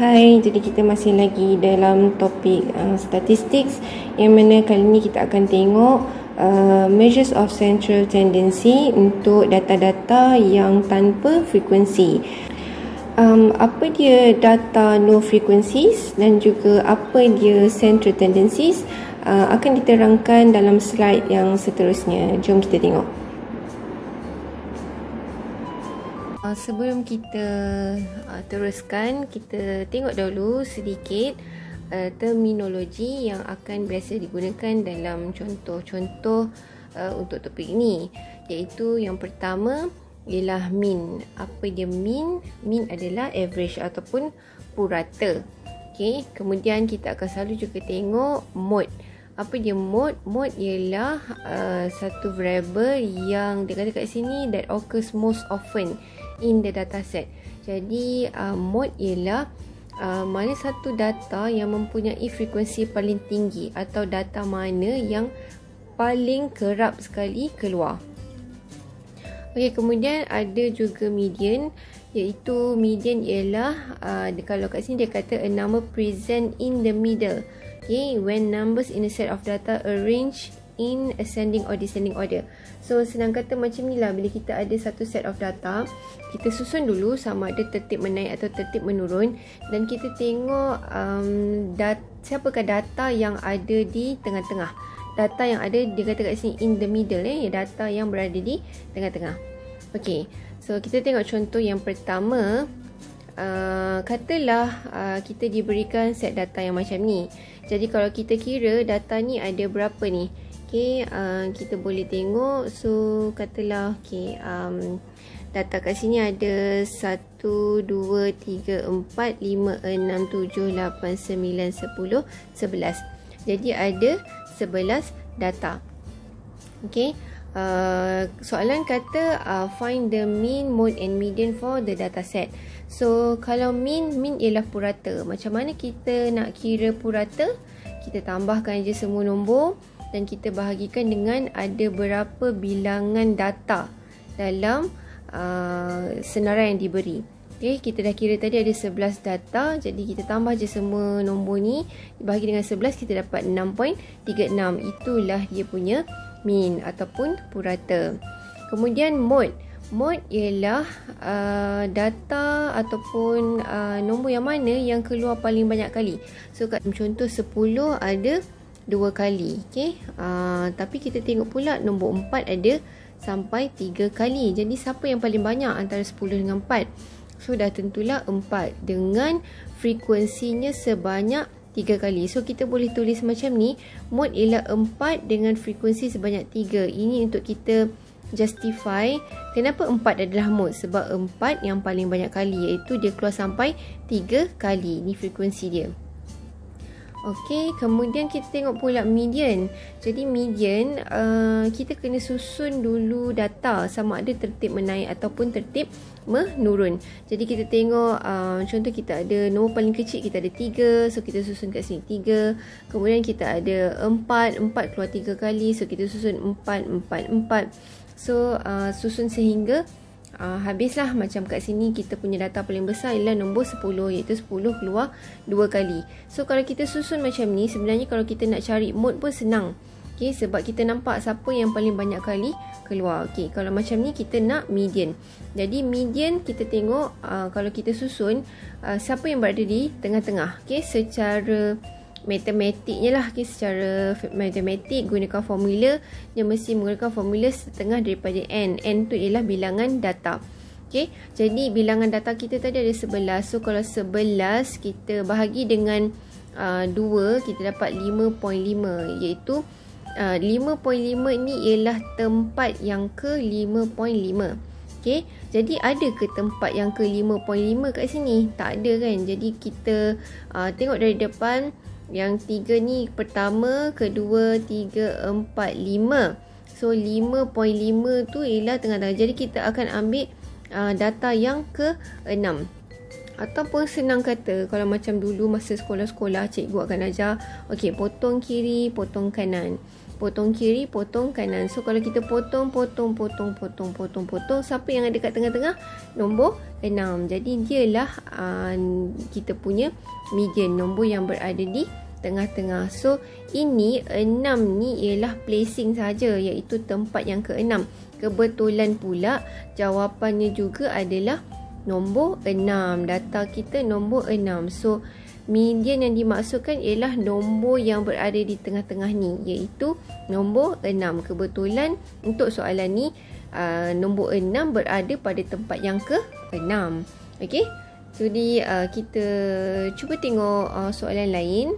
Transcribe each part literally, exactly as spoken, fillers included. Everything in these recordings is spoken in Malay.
Hai, jadi kita masih lagi dalam topik uh, statistics, yang mana kali ini kita akan tengok uh, measures of central tendency untuk data-data yang tanpa frekuensi. Um, apa dia data no frequencies dan juga apa dia central tendencies uh, akan diterangkan dalam slide yang seterusnya. Jom kita tengok. Uh, sebelum kita uh, teruskan, kita tengok dahulu sedikit uh, terminologi yang akan biasa digunakan dalam contoh-contoh uh, untuk topik ini, iaitu yang pertama ialah mean. Apa dia mean? Mean adalah average ataupun purata. Okey, kemudian kita akan selalu juga tengok mode. Apa dia mode? Mode ialah uh, satu variable yang dia kata kat sini that occurs most often in the dataset. Jadi uh, mode ialah uh, mana satu data yang mempunyai frekuensi paling tinggi atau data mana yang paling kerap sekali keluar. Okey, kemudian ada juga median, iaitu median ialah uh, kalau kat sini dia kata a number present in the middle. Okay, when numbers in a set of data arranged in ascending or descending order. So senang kata macam ni lah, bila kita ada satu set of data, kita susun dulu sama ada tertib menaik atau tertib menurun, dan kita tengok um, dat, siapakah data yang ada di tengah-tengah. Data yang ada, dia kata kat sini in the middle, eh, data yang berada di tengah-tengah. Okey, so kita tengok contoh yang pertama. Uh, katalah uh, kita diberikan set data yang macam ni. Jadi kalau kita kira data ni ada berapa ni? Okey, uh, kita boleh tengok. So katalah okey, um, data kat sini ada satu, dua, tiga, empat, lima, enam, tujuh, lapan, sembilan, sepuluh, sebelas. Jadi ada sebelas data. Okey, uh, soalan kata uh, find the mean, mode and median for the dataset. So kalau mean, mean ialah purata. Macam mana kita nak kira purata? Kita tambahkan je semua nombor dan kita bahagikan dengan ada berapa bilangan data dalam uh, senarai yang diberi. Okay, kita dah kira tadi ada sebelas data, jadi kita tambah je semua nombor ni, dibahagi dengan sebelas, kita dapat enam perpuluhan tiga enam. Itulah dia punya mean ataupun purata. Kemudian mode. Mode ialah uh, data ataupun uh, nombor yang mana yang keluar paling banyak kali. So kat contoh sepuluh ada dua kali. Okay? Uh, tapi kita tengok pula nombor empat ada sampai tiga kali. Jadi siapa yang paling banyak antara sepuluh dengan empat? So dah tentulah empat dengan frekuensinya sebanyak tiga kali. So kita boleh tulis macam ni. Mode ialah empat dengan frekuensi sebanyak tiga. Ini untuk kita justify kenapa empat adalah mode. Sebab empat yang paling banyak kali, iaitu dia keluar sampai tiga kali. Ini frekuensi dia. Okey, kemudian kita tengok pula median. Jadi median, uh, kita kena susun dulu data sama ada tertib menaik ataupun tertib menurun. Jadi kita tengok uh, contoh kita ada nombor paling kecil, kita ada tiga. So kita susun kat sini tiga. Kemudian kita ada empat. empat keluar tiga kali. So kita susun empat, empat, empat. So uh, susun sehingga uh, habislah. Macam kat sini kita punya data paling besar ialah nombor sepuluh, iaitu sepuluh keluar dua kali. So kalau kita susun macam ni, sebenarnya kalau kita nak cari mode pun senang. Okay, sebab kita nampak siapa yang paling banyak kali keluar. Okay, kalau macam ni kita nak median. Jadi median kita tengok uh, kalau kita susun uh, siapa yang berada di tengah-tengah. Okay, secara matematiknya lah, okay, secara matematik gunakan formula, dia mesti menggunakan formula setengah daripada n. N tu ialah bilangan data. Okay, jadi bilangan data kita tadi ada sebelas. So kalau sebelas kita bahagi dengan uh, dua, kita dapat lima perpuluhan lima, iaitu uh, lima perpuluhan lima ni ialah tempat yang ke lima perpuluhan lima. Okay, jadi ada ke tempat yang ke lima perpuluhan lima kat sini? Tak ada kan? Jadi kita uh, tengok dari depan. Yang tiga ni pertama, kedua, tiga, empat, lima. So lima perpuluhan lima tu ialah tengah-tengah. Jadi kita akan ambil uh, data yang ke enam. Ataupun senang kata, kalau macam dulu masa sekolah-sekolah, cikgu akan ajar, okey, potong kiri, potong kanan. Potong kiri, potong kanan. So, kalau kita potong, potong, potong, potong, potong, potong, siapa yang ada kat tengah-tengah? Nombor enam. Jadi, dialah uh, kita punya median, nombor yang berada di tengah-tengah. So, ini enam ni ialah placing saja, iaitu tempat yang keenam. Kebetulan pula, jawapannya juga adalah nombor enam. Data kita nombor enam. So, median yang dimaksudkan ialah nombor yang berada di tengah-tengah ni, iaitu nombor enam. Kebetulan untuk soalan ni, uh, nombor enam berada pada tempat yang ke-enam. Okey. Jadi, uh, kita cuba tengok uh, soalan lain.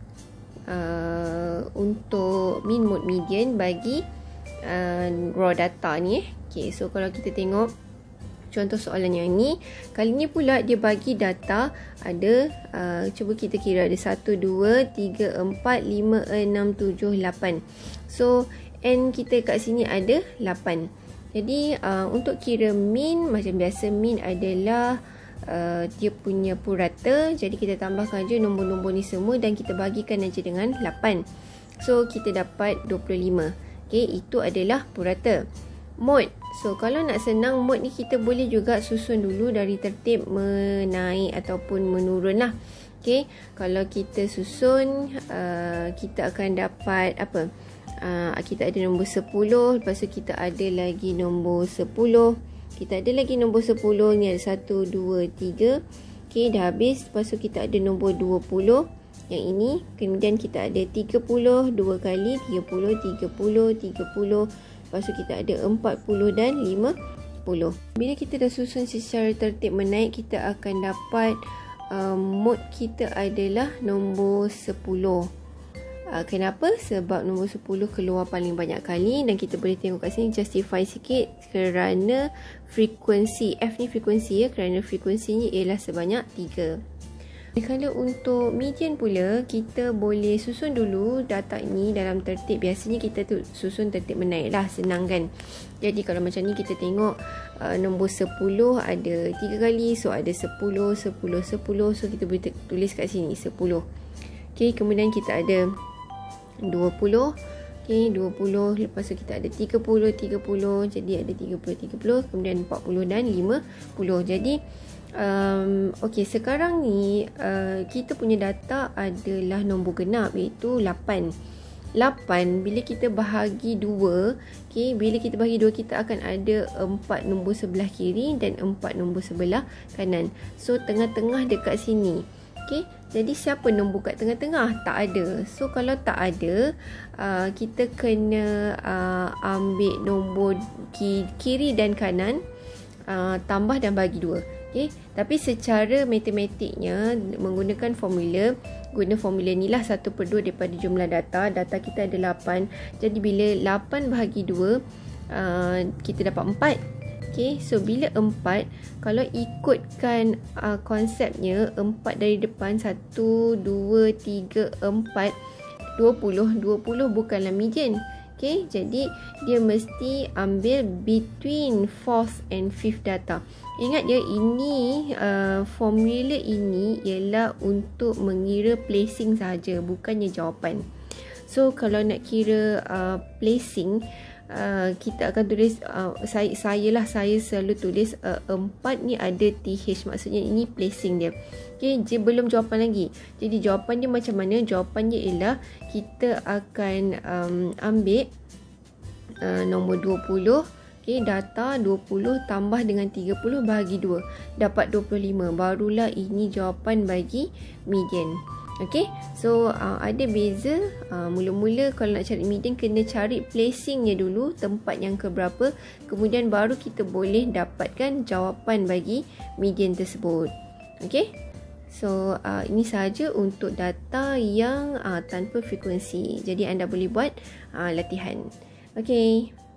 Uh, untuk mean, mode, median bagi uh, raw data ni. Eh. Okay, so kalau kita tengok contoh soalan yang ni, kali ni pula dia bagi data ada, uh, cuba kita kira, ada satu, dua, tiga, empat, lima, enam, tujuh, lapan. So, N kita kat sini ada lapan. Jadi, uh, untuk kira mean, macam biasa mean adalah uh, dia punya purata. Jadi, kita tambahkan je nombor-nombor ni semua dan kita bagikan aja dengan lapan. So, kita dapat dua puluh lima. Okay, itu adalah purata. Mode. So, kalau nak senang, mode ni kita boleh juga susun dulu dari tertib menaik ataupun menurun lah. Okay, kalau kita susun, uh, kita akan dapat apa? Uh, kita ada nombor sepuluh, lepas tu kita ada lagi nombor sepuluh. Kita ada lagi nombor sepuluh, ni ada satu, dua, tiga. Okay, dah habis. Lepas tu kita ada nombor dua puluh. Yang ini, kemudian kita ada tiga puluh, dua kali, tiga puluh, tiga puluh, tiga puluh. Lepas tu kita ada empat puluh dan lima puluh. Bila kita dah susun secara tertib menaik, kita akan dapat uh, mode kita adalah nombor sepuluh. Uh, kenapa? Sebab nombor sepuluh keluar paling banyak kali dan kita boleh tengok kat sini justify sikit kerana frekuensi. F ni frekuensi ya, kerana frekuensinya ialah sebanyak tiga. Kalau untuk median pula, kita boleh susun dulu data ini dalam tertib. Biasanya kita tu susun tertib menaik lah, senang kan. Jadi kalau macam ni kita tengok uh, nombor sepuluh ada tiga kali. So ada sepuluh, sepuluh, sepuluh. So kita boleh tulis kat sini sepuluh. Okay, kemudian kita ada dua puluh. Okay, dua puluh. Lepas tu kita ada tiga puluh, tiga puluh. Jadi ada tiga puluh, tiga puluh. Kemudian empat puluh dan lima puluh. Jadi Um, Okey, sekarang ni uh, kita punya data adalah nombor genap, iaitu lapan. lapan bila kita bahagi dua, okay, bila kita bahagi dua, kita akan ada empat nombor sebelah kiri dan empat nombor sebelah kanan. So tengah-tengah dekat sini. Okay, jadi siapa nombor kat tengah-tengah? Tak ada. So kalau tak ada, uh, kita kena uh, ambil nombor kiri dan kanan, uh, tambah dan bagi dua. Okay. Tapi secara matematiknya menggunakan formula, guna formula ni lah satu per dua daripada jumlah data. Data kita ada lapan. Jadi bila lapan bahagi dua, uh, kita dapat empat. Okay. So bila empat, kalau ikutkan uh, konsepnya, empat dari depan, satu, dua, tiga, empat, dua puluh. dua puluh bukanlah median. Okay, jadi dia mesti ambil between fourth and fifth data. Ingat ya, ini uh, formula ini ialah untuk mengira placing saja, bukannya jawapan. So kalau nak kira uh, placing, uh, kita akan tulis, uh, saya, saya lah, saya selalu tulis uh, empat ni ada T H, maksudnya ini placing dia. Okay, dia belum jawapan lagi. Jadi jawapan dia macam mana? Jawapannya ialah kita akan um, ambil uh, nombor dua puluh. Okay, data dua puluh tambah dengan tiga puluh bahagi dua. Dapat dua puluh lima. Barulah ini jawapan bagi median. Okay, so uh, ada beza. Uh, mula-mula kalau nak cari median, kena cari placingnya dulu, tempat yang keberapa. Kemudian baru kita boleh dapatkan jawapan bagi median tersebut. Okay. So, uh, ini sahaja untuk data yang uh, tanpa frekuensi. Jadi, anda boleh buat uh, latihan. Okay.